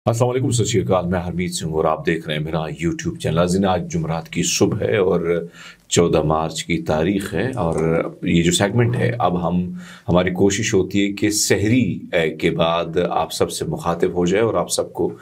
अस्सलाम वालेकुम, सत श्री अकाल। मैं हरमीत सिंह और आप देख रहे हैं मेरा यूट्यूब चैनल। नाज़रीन, आज जुमरात की सुबह है और 14 मार्च की तारीख़ है और ये जो सेगमेंट है, अब हमारी कोशिश होती है कि सहरी के बाद आप सबसे मुखातिब हो जाए और आप सबको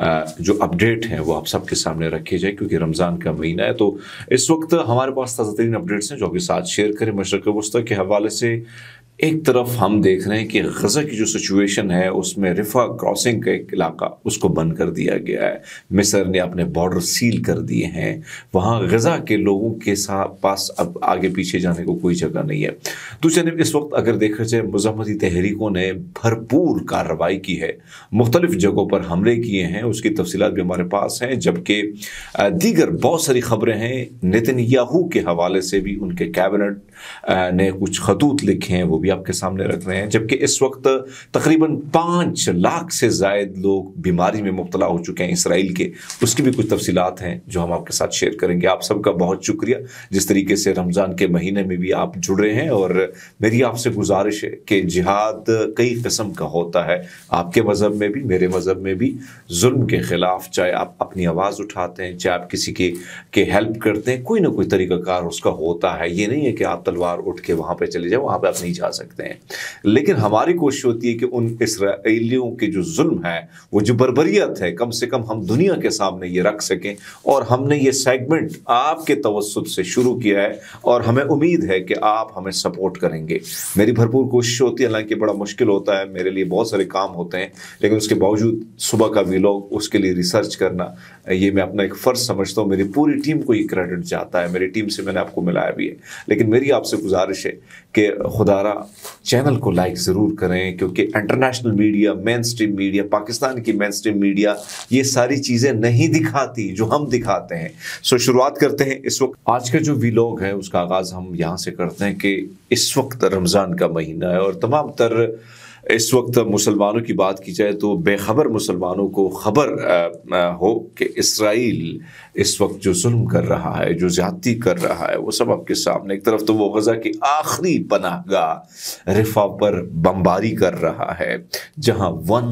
जो अपडेट हैं वो आप सबके सामने रखे जाए, क्योंकि रमज़ान का महीना है। तो इस वक्त हमारे पास ताज़ा तरीन अपडेट्स हैं जो आपके साथ शेयर करें। मशरक़ वस्ती के हवाले से एक तरफ हम देख रहे हैं कि गज़ा की जो सिचुएशन है उसमें रिफा क्रॉसिंग का एक इलाका उसको बंद कर दिया गया है। मिस्र ने अपने बॉर्डर सील कर दिए हैं। वहाँ गज़ा के लोगों के पास अब आगे पीछे जाने को कोई जगह नहीं है। दूसरी जानब इस वक्त अगर देखा जाए, मुज़ाहमती तहरीकों ने भरपूर कार्रवाई की है, मुख्तलिफ जगहों पर हमले किए हैं, उसकी तफसीलात भी हमारे पास हैं। जबकि दीगर बहुत सारी खबरें हैं नेतन्याहू के हवाले से भी, उनके कैबिनेट ने कुछ खतूत लिखे हैं, वो भी आपके सामने रख रहे हैं। जबकि इस वक्त तकरीबन 5 लाख से ज़ायद लोग बीमारी में मुब्तला हो चुके हैं इसराइल के, उसकी भी कुछ तफसीलात हैं जो हम आपके साथ शेयर करेंगे। आप सबका बहुत शुक्रिया जिस तरीके से रमज़ान के महीने में भी आप जुड़ रहे हैं। और मेरी आपसे गुजारिश है कि जिहाद कई किस्म का होता है, आपके मज़हब में भी मेरे मज़हब में भी। जुल्म के ख़िलाफ़ चाहे आप अपनी आवाज़ उठाते हैं, चाहे आप किसी के हेल्प करते हैं, कोई ना कोई तरीक़ाकार उसका होता है। ये नहीं है कि आप तलवार उठ के वहाँ पे चले जाए, वहाँ पे आप नहीं जा सकते हैं। लेकिन हमारी कोशिश होती है कि उन इसराइलियों के जो जुल्म है, वो जो बर्बरियत है, कम से कम हम दुनिया के सामने ये रख सकें। और हमने ये सेगमेंट आपके तवस्सुत से शुरू किया है और हमें उम्मीद है कि आप हमें सपोर्ट करेंगे। मेरी भरपूर कोशिश होती है, हालांकि बड़ा मुश्किल होता है, मेरे लिए बहुत सारे काम होते हैं, लेकिन उसके बावजूद सुबह का व्लॉग, उसके लिए रिसर्च करना, ये मैं अपना एक फ़र्ज समझता हूँ। मेरी पूरी टीम को ये क्रेडिट जाता है, मेरी टीम से मैंने आपको मिलाया भी है। लेकिन मेरी आपसे गुजारिश है कि खुदारा चैनल को लाइक ज़रूर करें, क्योंकि international media, mainstream media, Pakistan की मेन स्ट्रीम मीडिया ये सारी चीज़ें नहीं दिखाती जो हम दिखाते हैं। सो शुरुआत करते हैं इस वक्त। आज का जो व्लॉग है उसका आगाज़ हम यहाँ से करते हैं कि इस वक्त रमज़ान का महीना है और तमाम तर इस वक्त मुसलमानों की बात की जाए तो बेखबर मुसलमानों को खबर हो कि इसराइल इस वक्त जो जुल्म कर रहा है, जो ज़्यादती कर रहा है, वो सब आपके सामने। एक तरफ तो वो गज़ा की आखिरी पनाहगाह रिफा पर बमबारी कर रहा है, जहां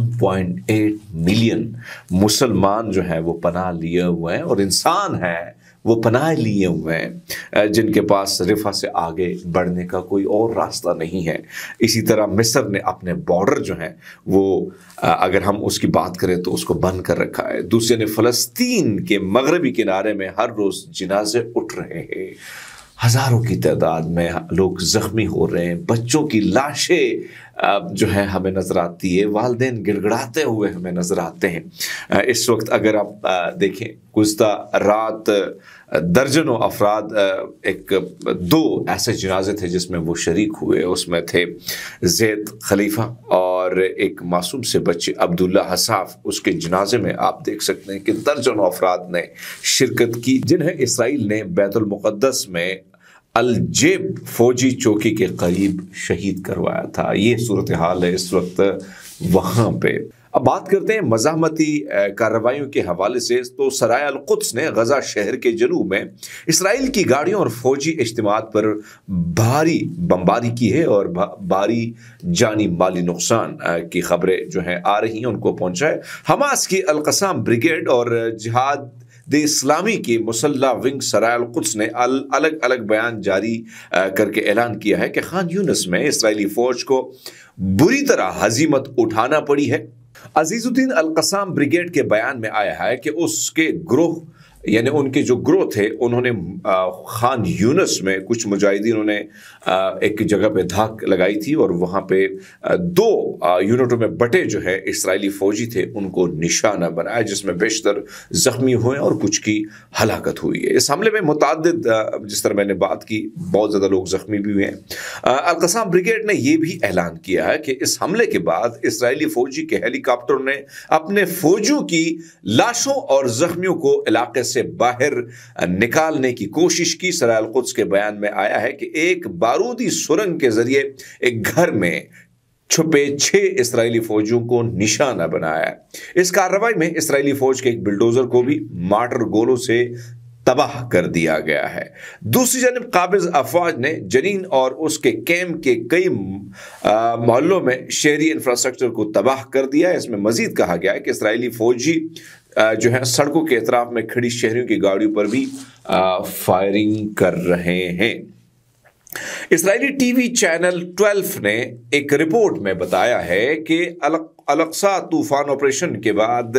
1.8 मिलियन मुसलमान जो हैं वो पनाह लिए हुए हैं और इंसान हैं वो पनाह लिए हुए हैं, जिनके पास रिफा से आगे बढ़ने का कोई और रास्ता नहीं है। इसी तरह मिस्र ने अपने बॉर्डर जो हैं वो अगर हम उसकी बात करें तो उसको बंद कर रखा है। दूसरे ने फ़लस्तीन के मगरबी किनारे में हर रोज़ जनाजे उठ रहे हैं, हज़ारों की तादाद में लोग ज़ख्मी हो रहे हैं, बच्चों की लाशें जो है हमें नज़र आती है, वालिदैन गिड़गड़ाते हुए हमें नज़र आते हैं। इस वक्त अगर आप देखें, गुज़िश्ता रात दर्जनों अफराद, 2 ऐसे जनाजे थे जिसमें वो शरीक हुए। उसमें थे ज़ैद खलीफा और एक मासूम से बच्चे अब्दुल्ला हसाफ। उसके जनाजे में आप देख सकते हैं कि दर्जनों अफराद ने शिरकत की, जिन्हें इसराइल ने बैतुल मुक़द्दस में अल-जेब फौजी चौकी के करीब शहीद करवाया था। ये सूरत हाल है इस वक्त वहाँ पे। अब बात करते हैं मज़ाहमती कार्रवाइयों के हवाले से। तो सराय अल-कुद्स ने गज़ा शहर के जनूब में इसराइल की गाड़ियों और फौजी इज्तिमात पर भारी बमबारी की है और भारी जानी माली नुकसान की खबरें जो हैं आ रही हैं उनको पहुंचा है। हमास की अल-क़स्साम ब्रिगेड और जिहाद इस्लामी की मुसल्ला विंग सराय अल-कुद्स ने अलग अलग बयान जारी करके ऐलान किया है कि खान यूनिस में इसराइली फौज को बुरी तरह हजीमत उठाना पड़ी है। अजीजुद्दीन अल-क़स्साम ब्रिगेड के बयान में आया है कि उसके ग्रोह यानी उनके जो ग्रोह थे, उन्होंने खान यूनिस में कुछ मुजाहिदीनों ने एक जगह पे धाक लगाई थी और वहाँ पे 2 यूनिटों में बटे जो है इसराइली फौजी थे उनको निशाना बनाया, जिसमें बेशतर जख्मी हुए और कुछ की हलाकत हुई है। इस हमले में मुताद्दिद, जिस तरह मैंने बात की, बहुत ज़्यादा लोग जख्मी भी हुए हैं। अल-क़स्साम ब्रिगेड ने यह भी ऐलान किया है कि इस हमले के बाद इसराइली फौजी के हेलीकॉप्टरों ने अपने फौजियों की लाशों और जख्मियों को इलाके से बाहर निकालने की कोशिश की। सराय अल-कुद्स के बयान में आया है कि एक बारूदी सुरंग के जरिए एक घर में छुपे 6 इसराइली फौजियों को निशाना बनाया। इस कार्रवाई में इसराइली फौज के एक बिल्डोजर को भी मार्टर गोलों से तबाह कर दिया गया है। दूसरी जानब काबिज अफवाज ने जनीन और उसके कैम्प के कई मोहल्लों में शहरी इंफ्रास्ट्रक्चर को तबाह कर दिया है। इसमें मजीद कहा गया है कि इसराइली फौजी जो है सड़कों के अतराफ में खड़ी शहरियों की गाड़ियों पर भी फायरिंग कर रहे हैं। इसराइली टीवी चैनल 12 ने एक रिपोर्ट में बताया है कि अल-अक्सा तूफान ऑपरेशन के बाद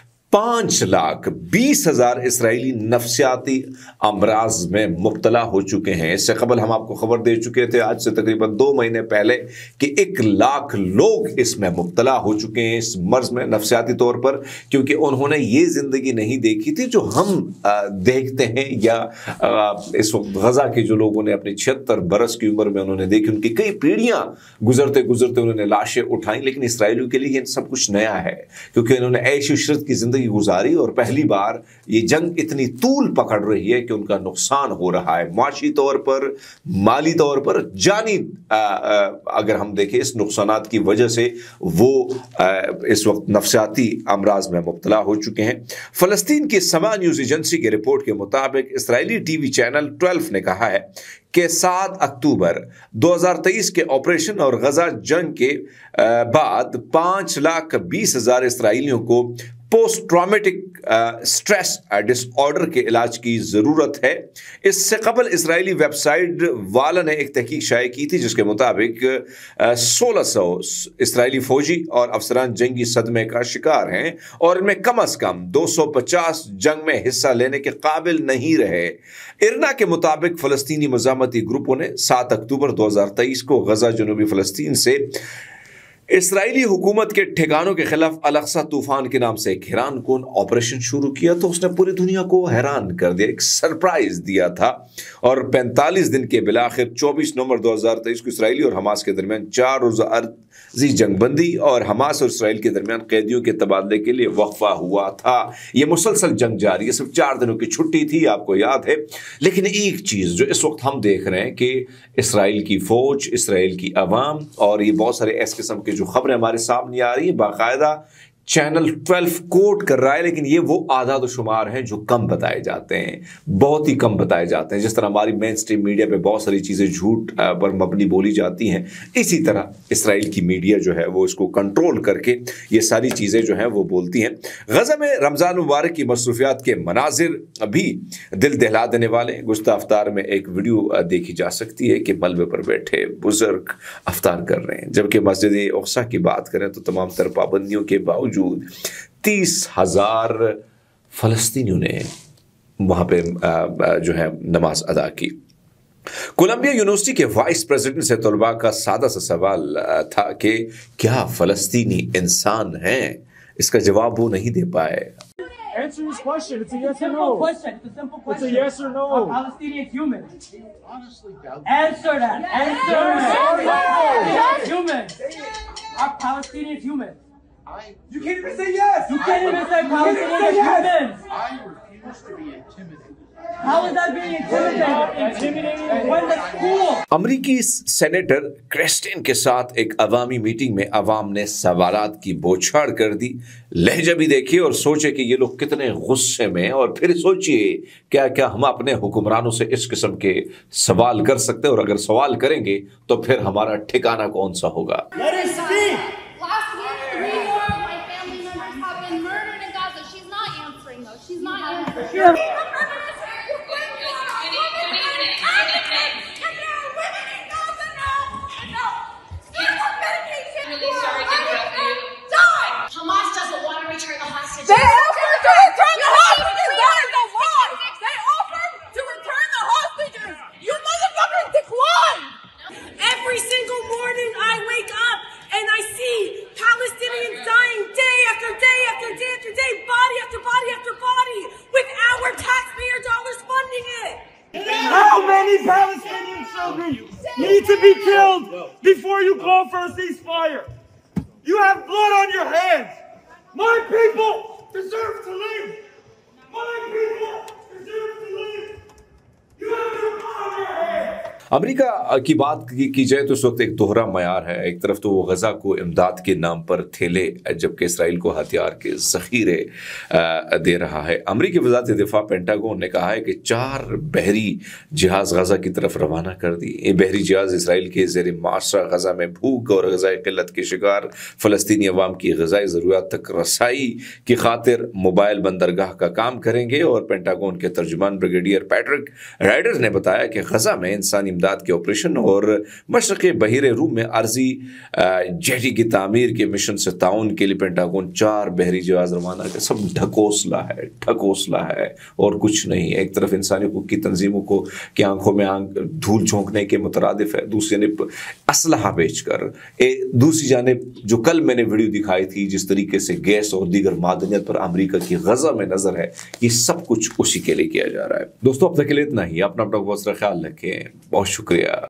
5,20,000 इसराइली नफसियाती अमराज में मुब्तला हो चुके हैं। इससे कबल हम आपको खबर दे चुके थे आज से तकरीबन 2 महीने पहले कि 1 लाख लोग इसमें मुब्तला हो चुके हैं, इस मर्ज में नफसियाती तौर पर, क्योंकि उन्होंने ये जिंदगी नहीं देखी थी जो हम देखते हैं या इस वक्त गजा के जो लोगों ने अपनी 76 बरस की उम्र में उन्होंने देखी। उनकी कई पीढ़ियां गुजरते गुजरते उन्होंने लाशें उठाई, लेकिन इसराइलियों के लिए ये सब कुछ नया है क्योंकि उन्होंने ऐश इशरत की जिंदगी गुजारी और पहली बार ये जंग इतनी तूल पकड़ रही है कि उनका नुकसान हो रहा है माशी तौर पर, माली तौर पर, जानी अगर हम देखें इस नुकसानात की वजह से वो इस वक्त नफसियाती अमराज में मुब्तला हो चुके हैं। फलस्तीन की समा न्यूज एजेंसी की रिपोर्ट के मुताबिक इसराइली टीवी चैनल 12 ने कहा है कि 7 अक्टूबर 2023 के ऑपरेशन और गजा जंग के बाद 5,20,000 इसराइलियों को पोस्ट ट्रॉमेटिक स्ट्रेस डिसऑर्डर के इलाज की ज़रूरत है। इससे कबल इसराइली वेबसाइट वाला ने एक तहकीक शाये की थी जिसके मुताबिक 1,600 इसराइली फौजी और अफसरान जंगी सदमे का शिकार हैं और इनमें कम अज़ कम 250 जंग में हिस्सा लेने के काबिल नहीं रहे। इरना के मुताबिक फ़लस्तीनी मज़ामती ग्रुपों ने 7 अक्टूबर 2023 को गजा जनूबी फ़लस्तीन से इसराइली हुकूमत के ठिकानों के खिलाफ अल-अक्सा तूफान के नाम से एक हैरान कौन ऑपरेशन शुरू किया। तो उसने पूरी दुनिया को हैरान कर दिया, एक सरप्राइज दिया था। और 45 दिन के बिलाखिर 24 नवंबर 2023 को इसराइली और हमास के दरमियान 4 रोज़ा अर्जी जंगबंदी और हमास और इसराइल के दरमियान कैदियों के तबादले के लिए वक्फा हुआ था। यह मुसलसल जंग जारी है, सिर्फ 4 दिनों की छुट्टी थी, आपको याद है। लेकिन एक चीज़ जो इस वक्त हम देख रहे हैं कि इसराइल की फौज, इसराइल की अवाम और ये बहुत सारे ऐसे किस्म के जो खबरें हमारे सामने आ रही है, बाकायदा चैनल 12 कोट कर रहा है, लेकिन ये वो आदाद शुमार हैं जो कम बताए जाते हैं, बहुत ही कम बताए जाते हैं। जिस तरह हमारी मेन स्ट्रीम मीडिया पे बहुत सारी चीज़ें झूठ पर मबनी बोली जाती हैं, इसी तरह इसराइल की मीडिया जो है वो इसको कंट्रोल करके ये सारी चीज़ें जो हैं वो बोलती हैं। गजा में रमज़ान मुबारक की मसरूफियात के मनाजिर भी दिल दहला देने वाले। गुज़श्ता अफ्तार में एक वीडियो देखी जा सकती है कि मलबे पर बैठे बुजुर्ग अफ्तार कर रहे हैं, जबकि मस्जिद अक्सा की बात करें तो तमाम तर पाबंदियों के बावजूद 30,000 फलस्तीनियों ने वहां पे जो है नमाज अदा की। कोलंबिया यूनिवर्सिटी के वाइस प्रेसिडेंट से तलबा का सादा सा सवाल था कि क्या फलस्तीनी इंसान हैं? इसका जवाब वो नहीं दे पाए। Answer this question. It's a yes or no. Question. It's a simple question. It's a yes or no. Are Palestinians human? Honestly, doubt. Answer that. Answer that. Human. Are Palestinians human? You can't even say yes. You can't even say Palestinians are humans. I refuse to be intimidated. How is that being intimidated? When the school. अमरीकी senator Kristin के साथ एक अवामी meeting में अवाम ने सवालात की बौछार कर दी। लहजा भी देखिए और सोचे कि ये लोग कितने गुस्से में, और फिर सोचिए क्या क्या हम अपने हुक्मरानों से इस किस्म के सवाल कर सकते हैं, और अगर सवाल करेंगे तो फिर हमारा ठिकाना कौन सा होगा। Last week, 3 more of my family members have been murdered in Gaza. She's not answering though. She's not answering. Hamas doesn't want to return the hostages. They offered to return the hostages. That is a lie. They offered to return the hostages. You motherfuckers declined. Every single morning I wake up and I see Palestinians dying day after day after day after day, body after body after body, with our taxpayer dollars funding it. How many Palestinian children need to be killed before you call for a ceasefire? You have blood on your hands. My people deserve to live. My people deserve to live. You have your blood on your hands. امریکہ کی بات کی جائے تو اس وقت ایک دوہرا معیار ہے. ایک طرف تو وہ غزہ کو امداد کے نام پر ٹھیلے جبکہ اسرائیل کو ہتھیار کے ذخیرے دے رہا ہے. امریکی وزارت دفاع پینٹاگون نے کہا ہے کہ 4 بحری جہاز غزہ کی طرف روانہ کر دی. یہ بحری جہاز اسرائیل کے زیر معاشرہ غزہ میں بھوک اور غذائی قلت کے شکار فلسطینی عوام کی غذائی ضروریات تک رسائی کی خاطر موبائل بندرگاہ کا کام کریں گے. اور پینٹاگون کے ترجمان بریگیڈیئر پیٹرک رائڈر نے بتایا کہ غزہ میں انسانی امداد کے آپریشن اور مشرقی بحیرہ روم میں عارضی جیٹی کی تعمیر کے مشن سے تعاون کے لیے پینٹاگون 4 بحری جہاز روانہ کر. سب ڈھکوسلا ہے اور کچھ نہیں. ایک طرف انسانی حقوق کی تنظیموں کو کی آنکھوں میں دھول جھونکنے کے مترادف ہے, دوسری جانب اسلحہ بیچ کر, دوسری جانب جو کل میں نے ویڈیو دکھائی تھی جس طریقے سے گیس اور دیگر معدنیات پر امریکہ کی غزہ میں نظر ہے, یہ سب کچھ اسی کے لیے کیا جا رہا ہے. دوستو اب تک کے لیے اتنا ہی. اپنا بہت سارا خیال رکھیں. بہت شکریہ.